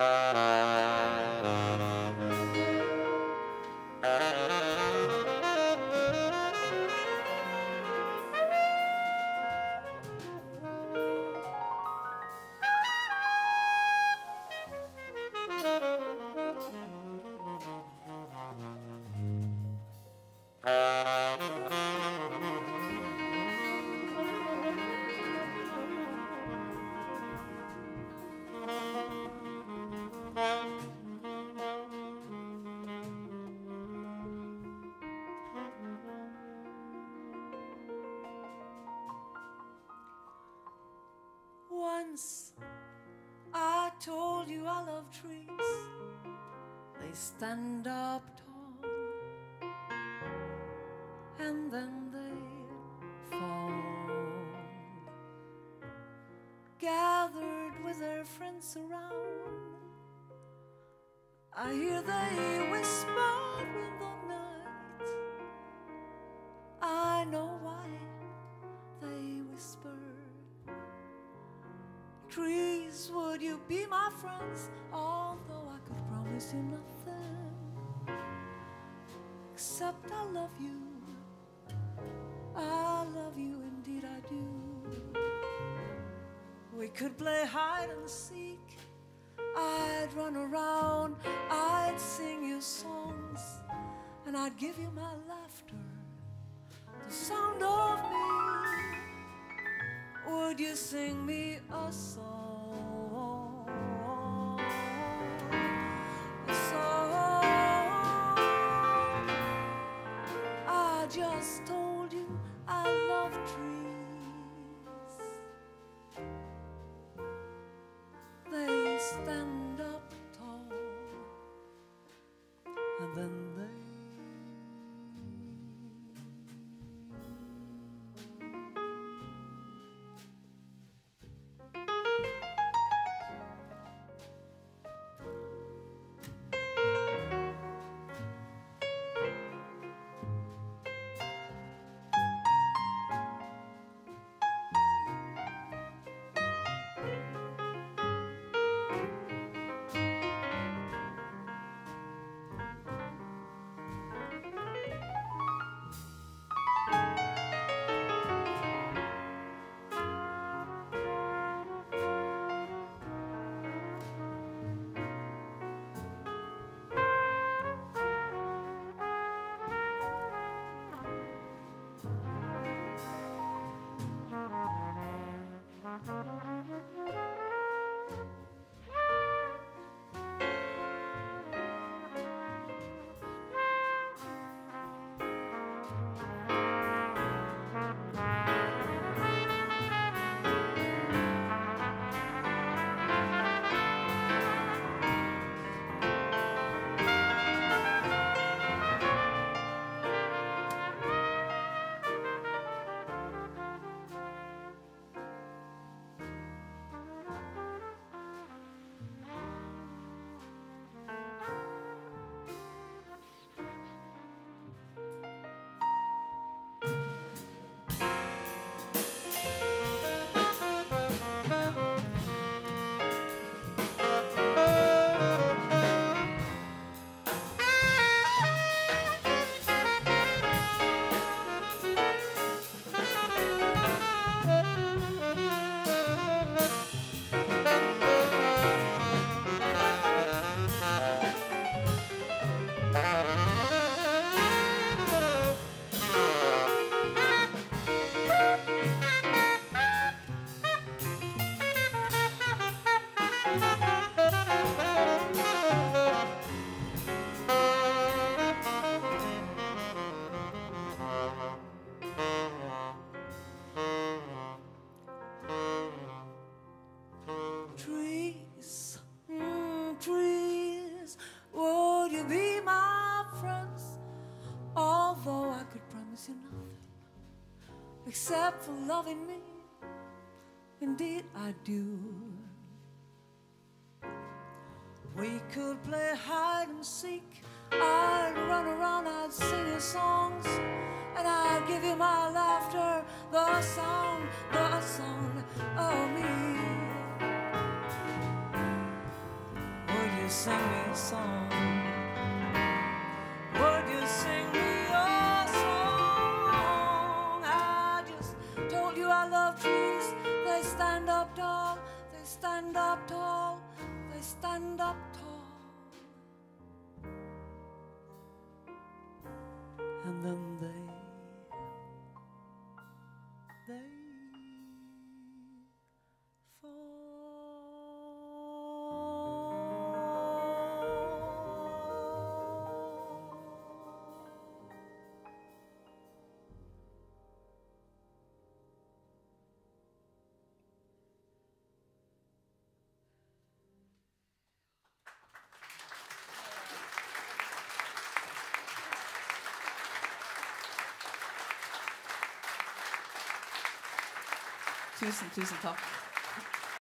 Once I told you I love trees. They stand up tall and then they fall. Gathered with their friends around, I hear they whisper in the night. I know why they whisper. Trees, would you be my friends? Although I could promise you nothing except I love you. I love you, indeed I do. We could play hide and seek. I'd run around, I'd sing you songs, and I'd give you my laughter, the sound of me. Would you sing me a song? A song. I just told you I love trees. They stand up tall and then they trees, would you be my friends? Although I could promise you nothing except for loving me, indeed I do. We could play hide and seek. I'd run around, I'd sing you songs, and I'd give you my laughter, the sound of me. sing me a song? Would you sing me a song? I just told you I love trees. They stand up tall, they stand up tall, they stand up tall. And then they Tusen takk.